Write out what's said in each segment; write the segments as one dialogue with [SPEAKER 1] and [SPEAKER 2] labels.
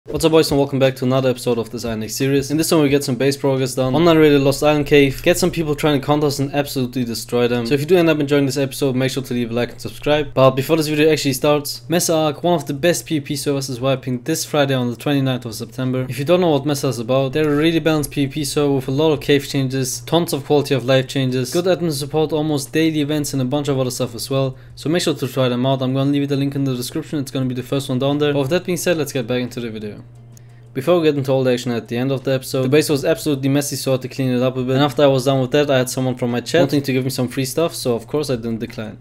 [SPEAKER 1] What's up boys and welcome back to another episode of this Iron X series. In this one we get some base progress done, online rated Lost Island Cave, get some people trying to counter us and absolutely destroy them. So if you do end up enjoying this episode, make sure to leave a like and subscribe. But before this video actually starts, Mesa Arc, one of the best PvP servers, is wiping this Friday on the 29th of September. If you don't know what Mesa is about, they're a really balanced PvP server with a lot of cave changes, tons of quality of life changes, good admin support, almost daily events and a bunch of other stuff as well. So make sure to try them out. I'm gonna leave the link in the description, it's gonna be the first one down there. But with that being said, let's get back into the video. Before we get into all the action at the end of the episode, the base was absolutely messy, so I had to clean it up a bit. And after I was done with that, I had someone from my chat wanting to give me some free stuff, so of course I didn't decline.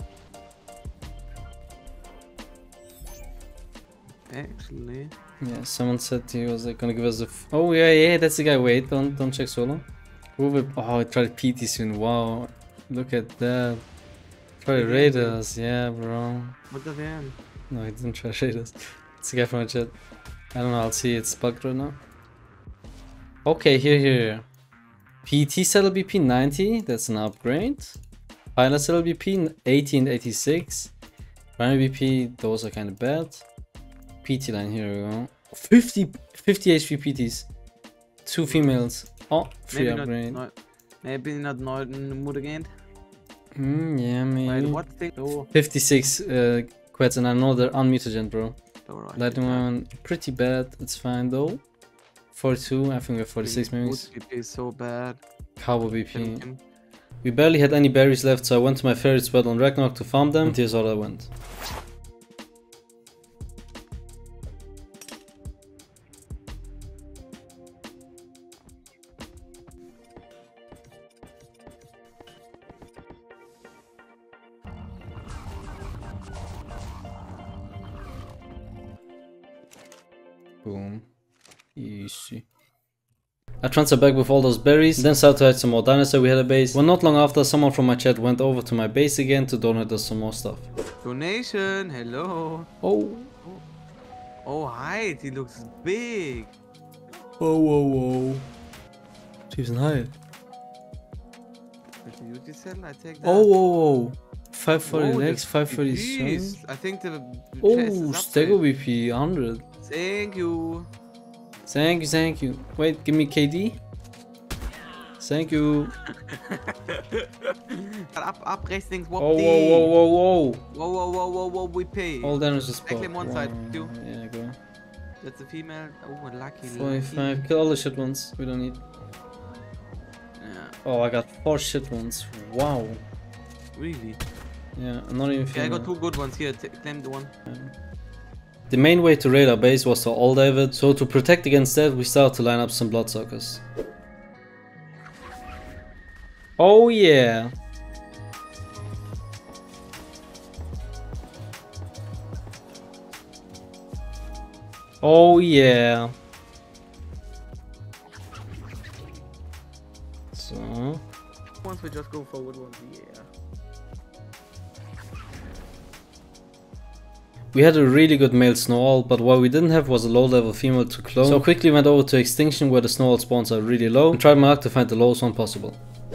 [SPEAKER 2] Actually,
[SPEAKER 1] yeah, someone said he was like gonna give us a oh yeah, that's the guy. Wait, don't check solo. Oh, I tried PT soon. Wow, look at that. Try to raid us, yeah, bro.
[SPEAKER 2] What the hell?
[SPEAKER 1] No, he didn't try to raid us. It's the guy from my chat. I don't know, I'll see, it's bugged right now. Okay, here. PT Saddle BP 90, that's an upgrade. Pilot Saddle BP 80 and 86. Rhino BP, those are kind of bad. PT line, here we go. 50 HP PTs. 2 females. Oh, free
[SPEAKER 2] maybe
[SPEAKER 1] upgrade.
[SPEAKER 2] Maybe not Mutagant.
[SPEAKER 1] Yeah, maybe.
[SPEAKER 2] Wait, what thing? Oh.
[SPEAKER 1] 56 quets, and I know they're unmutagen, bro.
[SPEAKER 2] Right,
[SPEAKER 1] Lightning one, pretty bad, it's fine though. 42, I think we have 46 maybe.
[SPEAKER 2] BP is so bad.
[SPEAKER 1] Cowboy BP. We barely had any berries left, so I went to my favorite spot on Ragnarok to farm them, and here's how that went. Boom. Easy. I transferred back with all those berries, then started to hide some more dinosaurs we had a base. When not long after, someone from my chat went over to my base again to donate us some more stuff.
[SPEAKER 2] Donation, hello. Oh, hi, he looks big.
[SPEAKER 1] Whoa. He's in height.
[SPEAKER 2] With the beauty cell, I take that.
[SPEAKER 1] Whoa. 540 legs, 540.
[SPEAKER 2] I think the
[SPEAKER 1] Stego BP 100.
[SPEAKER 2] Thank you.
[SPEAKER 1] Thank you. Wait, give me KD. Thank you.
[SPEAKER 2] up, racing, swap.
[SPEAKER 1] Whoa.
[SPEAKER 2] We pay.
[SPEAKER 1] All damage is
[SPEAKER 2] Exactly one side.
[SPEAKER 1] Yeah, go.
[SPEAKER 2] That's a female. Oh, lucky.
[SPEAKER 1] 45. Kill all the shit ones. We don't need.
[SPEAKER 2] Yeah.
[SPEAKER 1] Oh, I got 4 shit ones. Wow.
[SPEAKER 2] Really?
[SPEAKER 1] Yeah, I'm not even.
[SPEAKER 2] Yeah, I got 2 good ones here. Claim the one.
[SPEAKER 1] Yeah. The main way to raid our base was to all dive it, so to protect against that we started to line up some bloodsuckers. Oh yeah! Oh yeah! So...
[SPEAKER 2] Once we just go forward ones, yeah.
[SPEAKER 1] We had a really good male snow owl, but what we didn't have was a low level female to clone, so I quickly went over to extinction where the snow owl spawns are really low and tried my luck to find the lowest one possible.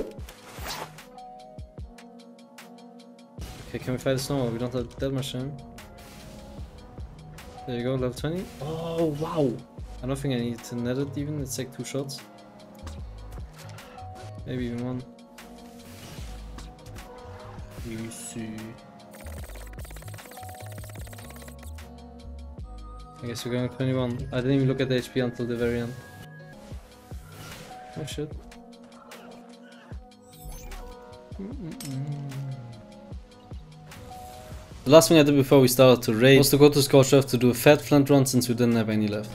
[SPEAKER 1] Okay, can we fight the snow owl? We don't have that much time. There you go, level 20. Oh wow! I don't think I need to net it even, it's like 2 shots. Maybe even 1. Easy. I guess we're going to 21. I didn't even look at the HP until the very end. Oh shit. The last thing I did before we started to raid was to go to Scorched Earth to do a fat flint run since we didn't have any left.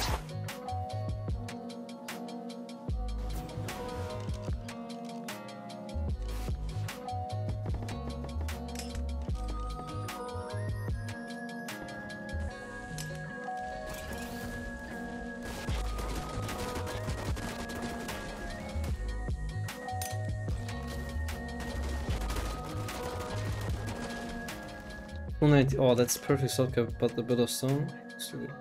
[SPEAKER 1] Oh, that's perfect shotgun, but a bit of stone. So good.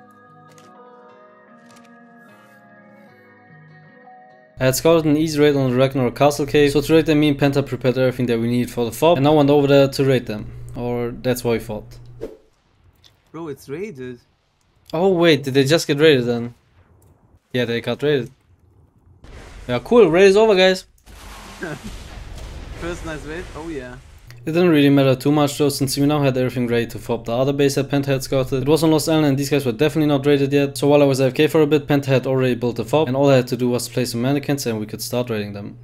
[SPEAKER 1] I had scouted an easy raid on the Ragnarok Castle Cave, so to raid them me and Penta prepared everything that we needed for the fob, and now went over there to raid them. Or that's what we thought.
[SPEAKER 2] Bro, it's raided.
[SPEAKER 1] Oh wait, did they just get raided then? Yeah, they got raided. Yeah, cool. Raid is over, guys.
[SPEAKER 2] First nice raid. Oh yeah.
[SPEAKER 1] It didn't really matter too much though, since we now had everything ready to fob the other base that Penta had scouted. It was on Lost Island and these guys were definitely not raided yet, so while I was AFK for a bit, Penta had already built the fob, and all I had to do was place some mannequins and we could start raiding them.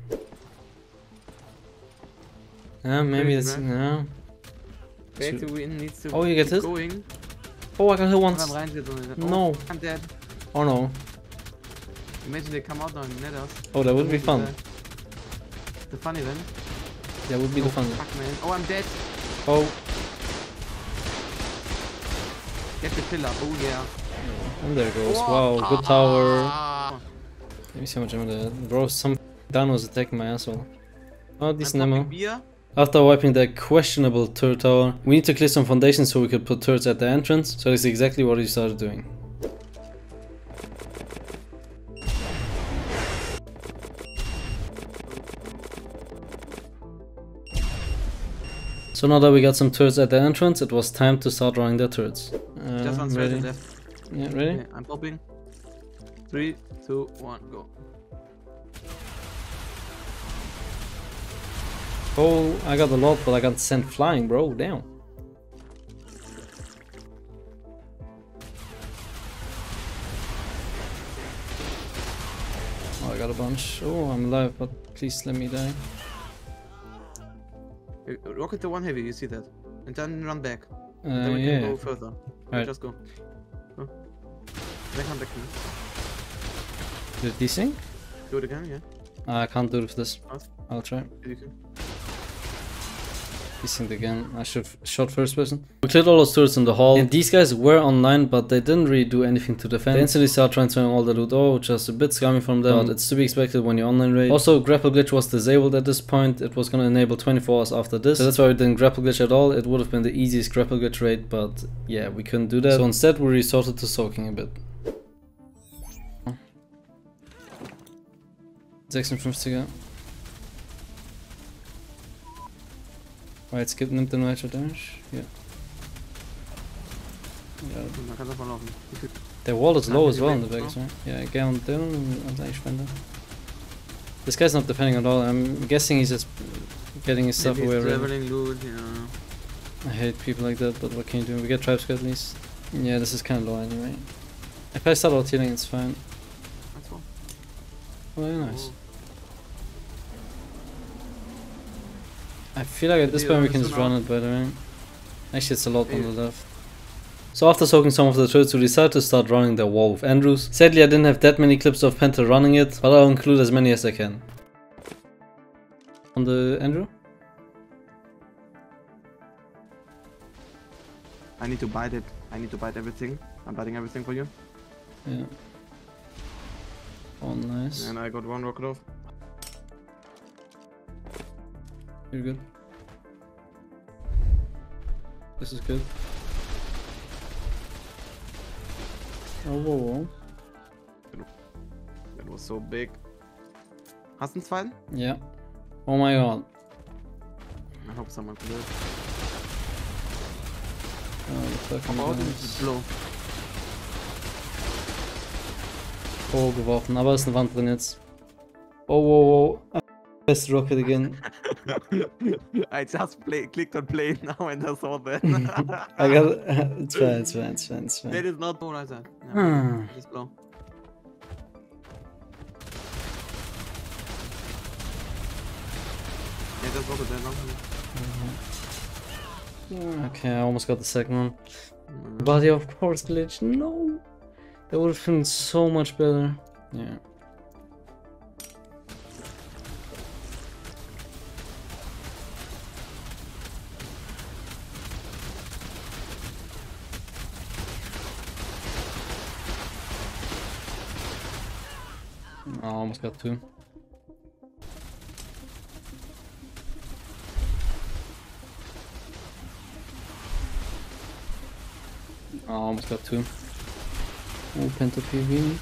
[SPEAKER 1] Maybe it's... yeah.
[SPEAKER 2] Back to win needs to
[SPEAKER 1] Oh, you get hit?
[SPEAKER 2] going.
[SPEAKER 1] Oh, I got hit once.
[SPEAKER 2] Oh,
[SPEAKER 1] No.
[SPEAKER 2] I'm dead.
[SPEAKER 1] Oh no.
[SPEAKER 2] Imagine they come out now and net us.
[SPEAKER 1] Oh, that would be fun.
[SPEAKER 2] The funny then.
[SPEAKER 1] That would be the fun.
[SPEAKER 2] Fuck man. Oh, I'm dead.
[SPEAKER 1] Oh.
[SPEAKER 2] Get the pillar. Oh yeah.
[SPEAKER 1] And there it goes. Wow, good tower.
[SPEAKER 2] Ah.
[SPEAKER 1] Let me see how much ammo there. Bro, some down was attacking my asshole. Oh, decent
[SPEAKER 2] I'm
[SPEAKER 1] ammo.
[SPEAKER 2] popping beer.
[SPEAKER 1] After wiping that questionable turret tower, we need to clear some foundations so we could put turrets at the entrance. So that's exactly what we started doing. So now that we got some turrets at the entrance, it was time to start running the turrets.
[SPEAKER 2] Just one straight
[SPEAKER 1] ready?
[SPEAKER 2] and left.
[SPEAKER 1] Yeah, ready?
[SPEAKER 2] Okay, I'm popping. 3, 2, 1, go.
[SPEAKER 1] Oh, I got a lot, but I got sent flying, bro. Damn. Oh, I got a bunch. Oh, I'm alive, but please let me die.
[SPEAKER 2] Rocket the one heavy, you see that? And then run back. Then we
[SPEAKER 1] Yeah.
[SPEAKER 2] can go further.
[SPEAKER 1] Right.
[SPEAKER 2] Just go. Go. Then come back to me.
[SPEAKER 1] Did it desync?
[SPEAKER 2] Do it again, yeah.
[SPEAKER 1] I can't do it with this.
[SPEAKER 2] Us.
[SPEAKER 1] I'll try.
[SPEAKER 2] If you can.
[SPEAKER 1] Desynced again. I should have shot first person. We cleared all those turrets in the hall. And these guys were online, but they didn't really do anything to defend. They instantly started transferring all the loot. Oh, just a bit scummy from them. But it's to be expected when you online raid. Also, grapple glitch was disabled at this point. It was gonna enable 24 hours after this. So that's why we didn't grapple glitch at all. It would have been the easiest grapple glitch raid, but yeah, we couldn't do that. So instead we resorted to soaking a bit. 56er. Jetzt nimmt er nur Headshot Damage. Ja.
[SPEAKER 2] Man kann davon laufen.
[SPEAKER 1] The wall is low as well in the back, right? Yeah, get on down and I spend it. This guy's not defending at all. I'm guessing he's just getting his stuff away.
[SPEAKER 2] Leveling loot, yeah.
[SPEAKER 1] I hate people like that, but what can you do? We get tribes at least. Yeah, this is kind of low anyway. If I start out healing, it's fine.
[SPEAKER 2] That's all.
[SPEAKER 1] Oh, very nice. I feel like at this point we can just run it, by the way. Actually, it's a lot on the left. So after soaking some of the turrets, we decided to start running the wall with Andrews. Sadly, I didn't have that many clips of Penta running it, but I'll include as many as I can. On the Andrew?
[SPEAKER 2] I need to bite it. I need to bite everything. I'm biting everything for you.
[SPEAKER 1] Yeah. Oh, nice.
[SPEAKER 2] And I got one rocket off.
[SPEAKER 1] You're good. This is good. Oh, whoa, whoa.
[SPEAKER 2] That was so big. Hast du einen zweiten?
[SPEAKER 1] Yeah. Oh my god.
[SPEAKER 2] I hope someone can do it.
[SPEAKER 1] Oh,
[SPEAKER 2] Pop out and blow.
[SPEAKER 1] Oh, geworfen, aber ist eine Wand drin jetzt. Oh, wow, wow. Best rocket again.
[SPEAKER 2] I just clicked on play now and I saw that.
[SPEAKER 1] I got it's fine, it's fine, it's fine, it's fine.
[SPEAKER 2] That is not what I said. No, just blow. Yeah, just rocket there now.
[SPEAKER 1] Okay, I almost got the second one. Body of course glitch. No, that would have been so much better. Yeah. I almost got two. I almost got two. Oh, Penta PV.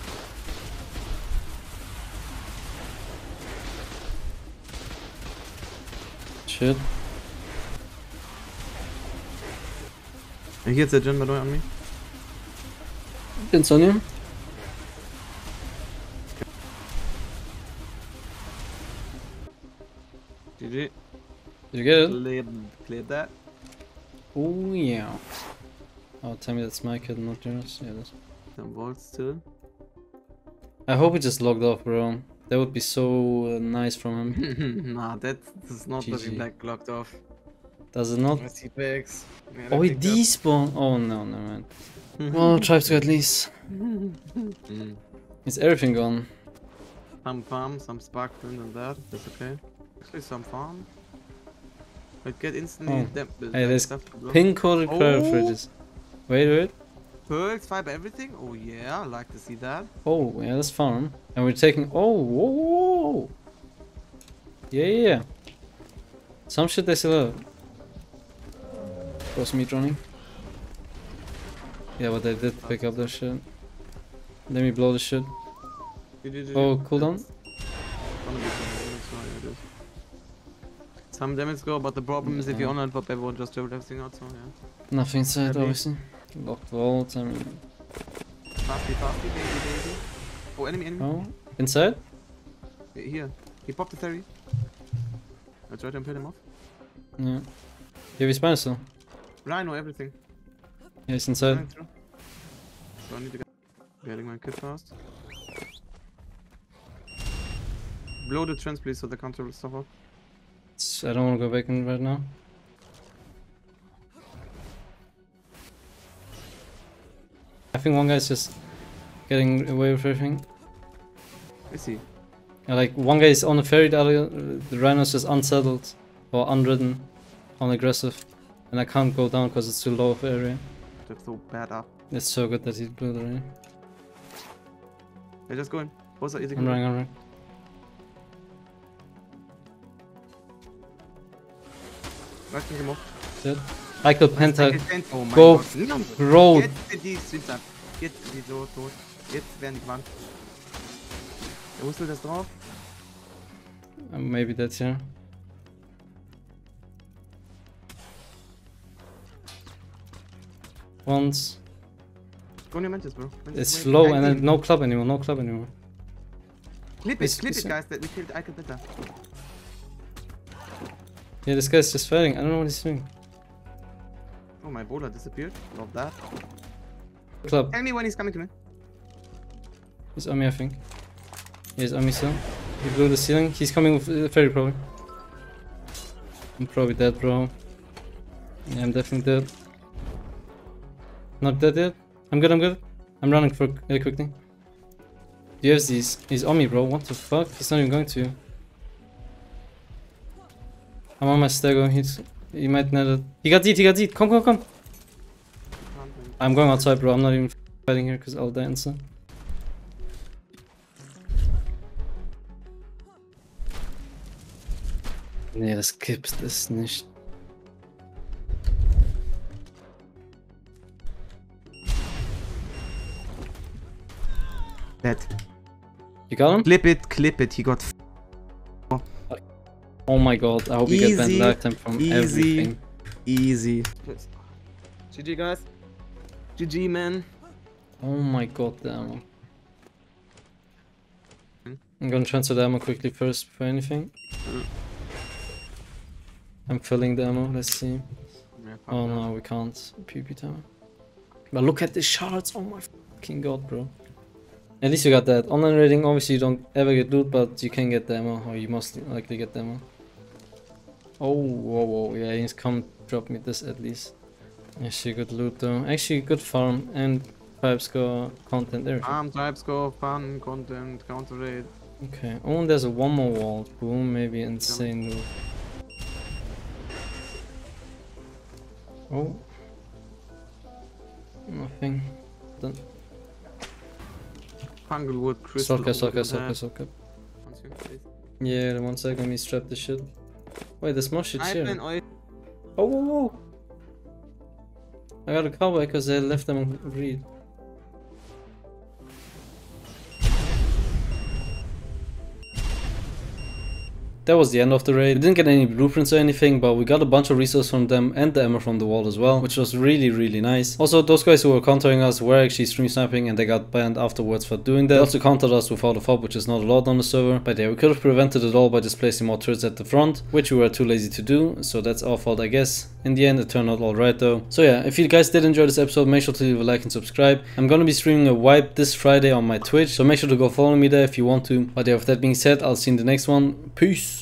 [SPEAKER 1] Shit.
[SPEAKER 2] Hier ist der Jin by the way on me.
[SPEAKER 1] It's on you.
[SPEAKER 2] GG.
[SPEAKER 1] Did you get it?
[SPEAKER 2] Cleared that.
[SPEAKER 1] Oh yeah. Oh, tell me that's my kid, not yours. Yeah, it is.
[SPEAKER 2] Some volts still.
[SPEAKER 1] I hope he just logged off, bro. That would be so nice from him.
[SPEAKER 2] Nah, that does not looking
[SPEAKER 1] GG.
[SPEAKER 2] like locked off.
[SPEAKER 1] Does it not?
[SPEAKER 2] I see bags. Yeah,
[SPEAKER 1] Oh, he
[SPEAKER 2] picked up.
[SPEAKER 1] despawned. Oh no, no man. Well, try to at least.
[SPEAKER 2] Mm.
[SPEAKER 1] Is everything gone?
[SPEAKER 2] Some farm, some spark flint and that. That's okay. Actually, some farm. But get instantly
[SPEAKER 1] Hey, there's
[SPEAKER 2] stuff to block.
[SPEAKER 1] pink coded cryo
[SPEAKER 2] Oh.
[SPEAKER 1] fridges. Wait.
[SPEAKER 2] Pearls, fiber, everything? Oh yeah, I like to see that.
[SPEAKER 1] Oh, yeah, that's farm. And we're taking. Oh, whoa. Yeah. Some shit they still have. Cross meat running. Yeah, but they did pick up their shit. Let me blow the shit. Oh, cooldown?
[SPEAKER 2] Gonna be some damage, so yeah, it is. Some damage go, but the problem is if you honor it, but everyone just dribbled everything out, so yeah.
[SPEAKER 1] Nothing inside,
[SPEAKER 2] Heavy.
[SPEAKER 1] obviously. Locked vault, I mean.
[SPEAKER 2] Fasty, baby. Oh, enemy.
[SPEAKER 1] Oh, inside?
[SPEAKER 2] Here. He popped the theory. I tried to impale him off.
[SPEAKER 1] Yeah. Yeah, we spine still.
[SPEAKER 2] Rhino, everything.
[SPEAKER 1] Yeah, he's inside.
[SPEAKER 2] Going through. So I need to get getting my kit fast. Blow the trends, please, so the counter will stop up.
[SPEAKER 1] I don't want to go back in right now. I think one guy's just getting away with everything.
[SPEAKER 2] Is he?
[SPEAKER 1] Yeah, like one guy is on the ferry, the rhino's just unsettled or unridden, unaggressive, and I can't go down because it's too low of area.
[SPEAKER 2] That's so bad up.
[SPEAKER 1] It's so good that he blew the area.
[SPEAKER 2] They're just going. What's that? Easy.
[SPEAKER 1] I'm running.
[SPEAKER 2] Wrecking him off.
[SPEAKER 1] Dead. I killed Penta.
[SPEAKER 2] Oh mein
[SPEAKER 1] Go,
[SPEAKER 2] Gott. Niemand.
[SPEAKER 1] bro.
[SPEAKER 2] Jetzt sind die Streams ab. Jetzt sind die so tot. Jetzt werden die gewandt. Der Wustel das drauf.
[SPEAKER 1] Maybe that's here. Once.
[SPEAKER 2] Go on your Mantis, bro. Mantis
[SPEAKER 1] It's
[SPEAKER 2] away.
[SPEAKER 1] low
[SPEAKER 2] Behind
[SPEAKER 1] and
[SPEAKER 2] him.
[SPEAKER 1] then no club anymore,
[SPEAKER 2] Clip
[SPEAKER 1] It's-
[SPEAKER 2] it, guys. That we killed Icon Penta.
[SPEAKER 1] Yeah, this guy's just fighting. I don't know what he's doing.
[SPEAKER 2] Oh, my bowler disappeared. Love that.
[SPEAKER 1] Club.
[SPEAKER 2] Tell me when he's coming to me.
[SPEAKER 1] He's on me, I think. He's on me still. He blew the ceiling. He's coming with ferry probably. I'm probably dead, bro. Yeah, I'm definitely dead. Not dead yet. I'm good. I'm running for a quick thing. You have these. He's on me, bro. What the fuck? He's not even going to. I'm on my stego. He might net it. He got deed. Come. I'm going outside, bro. I'm not even fighting here because I'll die instant. Nee, das gibt es nicht.
[SPEAKER 2] Dead.
[SPEAKER 1] You got him?
[SPEAKER 2] Clip it. He got
[SPEAKER 1] Oh my god, I hope you get banned
[SPEAKER 2] Easy,
[SPEAKER 1] lifetime from everything.
[SPEAKER 2] easy. GG, guys. GG, man.
[SPEAKER 1] Oh my god, the ammo. I'm gonna transfer the ammo quickly first before anything. I'm filling the ammo, let's see. Oh no, we can't. PP time. But look at the shards, oh my fucking god, bro. At least you got that. Online rating, obviously you don't ever get loot, but you can get the ammo, or you most likely get the ammo. Oh, whoa, yeah, he's come drop me this at least. Actually good loot though. Actually good farm and pipe score, content, everything.
[SPEAKER 2] Type score, fun, content, counter rate.
[SPEAKER 1] Okay, oh, and there's a one more wall. Boom, maybe insane loot. Oh. Nothing. Done.
[SPEAKER 2] Panglewood, crystal.
[SPEAKER 1] Socket. Yeah, the 1 second, let me strap the shit. Wait, there's more shit here. Oh, whoa. I got a cowboy because I left them on read. that was the end of the raid. We didn't get any blueprints or anything, but we got a bunch of resources from them and the ammo from the wall as well, which was really nice. Also, those guys who were countering us were actually stream sniping, and they got banned afterwards for doing that. They also countered us without a fob, which is not allowed on the server. But yeah, we could have prevented it all by just placing more turrets at the front, which we were too lazy to do, so that's our fault, I guess. In the end, it turned out alright though. So yeah, if you guys did enjoy this episode, make sure to leave a like and subscribe. I'm gonna be streaming a wipe this Friday on my Twitch, so make sure to go follow me there if you want to. But yeah, with that being said, I'll see you in the next one. Peace!